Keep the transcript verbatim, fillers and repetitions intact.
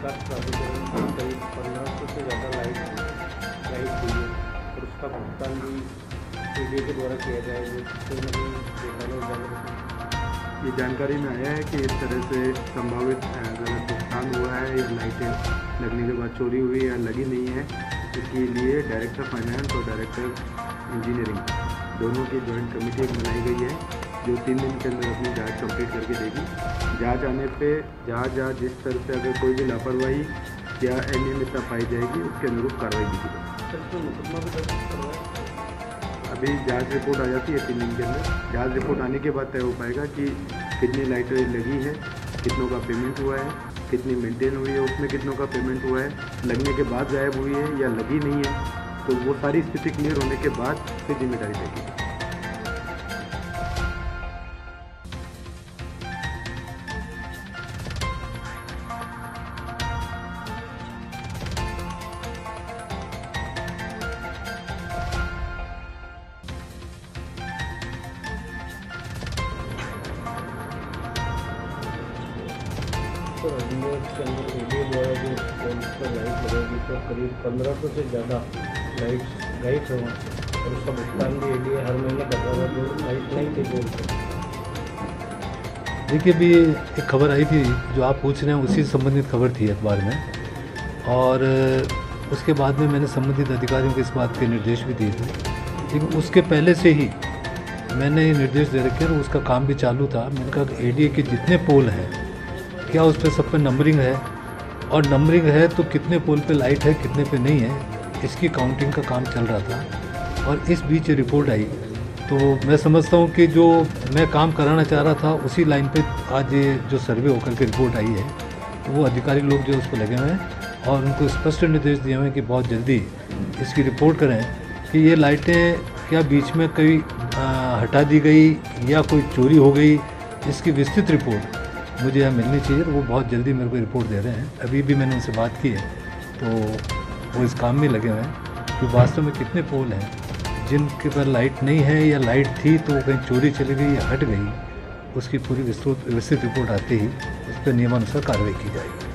विकास प्राधिकरण को करीब पंद्रह सौ से ज़्यादा लाइट लाइट दी है और उसका भुगतान भी एडीए के द्वारा किया जाएगा। तो नहीं ये जानकारी में आया है कि इस तरह से संभावित गलत भुगतान हुआ है या लाइटें लगने के बाद चोरी हुई या लगी नहीं है। इसके लिए डायरेक्टर फाइनेंस और डायरेक्टर इंजीनियरिंग दोनों की जॉइंट कमेटी बनाई गई है, जो तीन दिन के अंदर अपनी जांच कंप्लीट करके देगी। जांच आने पे जहाँ जहाँ जिस तरह से अगर कोई भी लापरवाही या अनियमितता पाई जाएगी उसके अनुरूप कार्रवाई की जाएगी। अभी जांच रिपोर्ट आ जाती है तीन दिन के अंदर। जांच रिपोर्ट आने के बाद तय हो पाएगा कि कितनी लाइटें लगी हैं, कितनों का पेमेंट हुआ है, कितनी मेंटेन हुई है, उसमें कितनों का पेमेंट हुआ है, लगने के बाद गायब हुई है या लगी नहीं है। तो वो सारी स्थिति क्लियर होने के बाद फिर जिम्मेदारी तय की। तो अजमेर के अंदर एडीए द्वारा जो पोल्स पर लाइट लगेगी तो करीब पंद्रह सौ से ज़्यादा लाइट्स गायब हुए और उसका भुगतान भी एडीए हर महीने कर रहा था जो लाइट नहीं थी पोल पर। देखिए, अभी एक खबर आई थी जो आप पूछ रहे हैं, उसी से संबंधित खबर थी अखबार में, और उसके बाद में मैंने संबंधित अधिकारियों को इस बात के निर्देश भी दिए थे। लेकिन उसके पहले से ही मैंने ये निर्देश दे रखे और उसका काम भी चालू था। मैंने कहा कि एडीए के जितने पोल हैं, क्या उस पर सब पे नंबरिंग है, और नंबरिंग है तो कितने पोल पे लाइट है, कितने पे नहीं है, इसकी काउंटिंग का काम चल रहा था। और इस बीच रिपोर्ट आई तो मैं समझता हूँ कि जो मैं काम कराना चाह रहा था उसी लाइन पे आज ये जो सर्वे होकर के रिपोर्ट आई है, तो वो अधिकारी लोग जो उस पर लगे हुए हैं और उनको स्पष्ट निर्देश दिए हुए हैं कि बहुत जल्दी इसकी रिपोर्ट करें कि ये लाइटें क्या बीच में कहीं हटा दी गई या कोई चोरी हो गई। इसकी विस्तृत रिपोर्ट मुझे यहाँ मिलनी चाहिए, वो बहुत जल्दी मेरे को रिपोर्ट दे रहे हैं। अभी भी मैंने उनसे बात की है तो वो इस काम में लगे हुए हैं कि वास्तव में कितने पोल हैं जिनके पर लाइट नहीं है या लाइट थी तो वो कहीं चोरी चली गई या हट गई। उसकी पूरी विस्तृत विस्तृत रिपोर्ट आते ही उस पर नियमानुसार कार्रवाई की जाएगी।